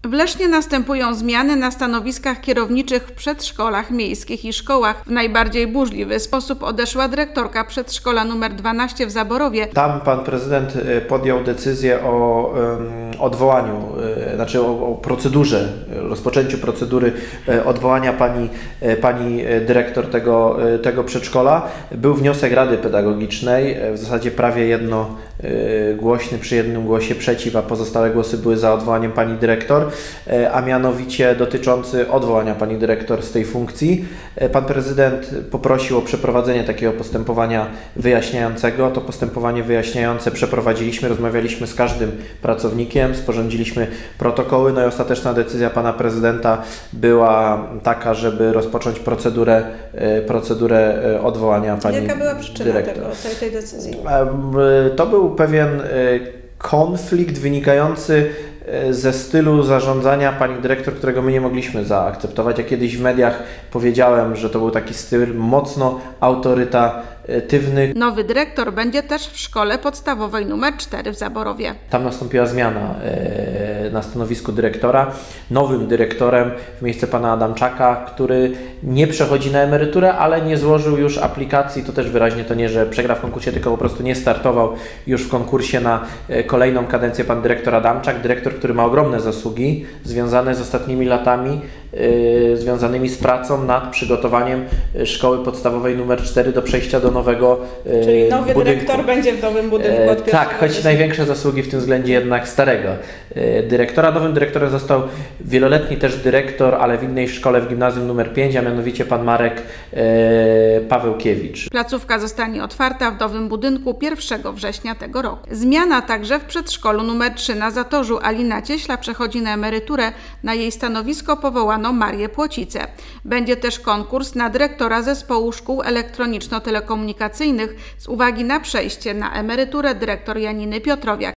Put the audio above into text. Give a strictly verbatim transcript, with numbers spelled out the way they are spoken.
W Lesznie następują zmiany na stanowiskach kierowniczych w przedszkolach miejskich i szkołach. W najbardziej burzliwy sposób odeszła dyrektorka przedszkola numer dwanaście w Zaborowie. Tam pan prezydent podjął decyzję o um, odwołaniu, znaczy o, o procedurze, rozpoczęciu procedury odwołania pani, pani dyrektor tego, tego przedszkola. Był wniosek Rady Pedagogicznej, w zasadzie prawie jednogłośny, przy jednym głosie przeciw, a pozostałe głosy były za odwołaniem pani dyrektor, a mianowicie dotyczący odwołania pani dyrektor z tej funkcji. Pan prezydent poprosił o przeprowadzenie takiego postępowania wyjaśniającego. To postępowanie wyjaśniające przeprowadziliśmy, rozmawialiśmy z każdym pracownikiem, sporządziliśmy protokoły, no i ostateczna decyzja pana prezydenta była taka, żeby rozpocząć procedurę, procedurę odwołania pani dyrektor. Jaka była przyczyna tego, tej, tej decyzji? To był pewien konflikt wynikający ze stylu zarządzania pani dyrektor, którego my nie mogliśmy zaakceptować. Ja kiedyś w mediach powiedziałem, że to był taki styl mocno autorytatywny. Nowy dyrektor będzie też w szkole podstawowej numer cztery w Zaborowie. Tam nastąpiła zmiana na stanowisku dyrektora. Nowym dyrektorem w miejsce pana Adamczaka, który nie przechodzi na emeryturę, ale nie złożył już aplikacji. To też wyraźnie to nie, że przegrał w konkursie, tylko po prostu nie startował już w konkursie na kolejną kadencję pan dyrektor Adamczak. Dyrektor, który ma ogromne zasługi związane z ostatnimi latami, yy, związanymi z pracą nad przygotowaniem szkoły podstawowej numer cztery do przejścia do nowego yy, Czyli nowy budynku. dyrektor będzie w nowym budynku od yy, Tak, choć największe zasługi w tym względzie jednak starego yy, dyrektora. Nowym dyrektorem został wieloletni też dyrektor, ale w innej szkole, w gimnazjum numer pięć, a mianowicie pan Marek yy, Pawełkiewicz. Placówka zostanie otwarta w nowym budynku pierwszego września tego roku. Zmiana także w przedszkolu numer trzy na Zatorzu. Alina Cieśla przechodzi na emeryturę. Na jej stanowisko powołano Marię Płocicę. Będzie też konkurs na dyrektora zespołu szkół elektroniczno-telekomunikacyjnych z uwagi na przejście na emeryturę dyrektor Janiny Piotrowiak.